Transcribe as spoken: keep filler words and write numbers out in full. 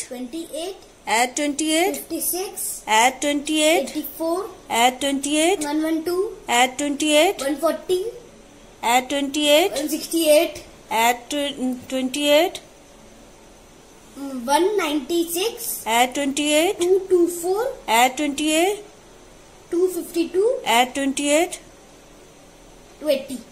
twenty-eight. Add twenty-eight. fifty-six. Add twenty-eight. eighty-four. Add twenty-eight. one twelve. Add twenty-eight. one forty. Add twenty-eight. one sixty-eight. Add twenty-eight. one ninety-six. Add twenty-eight. two twenty-four. Add twenty-eight. two fifty-two. Add twenty-eight. twenty.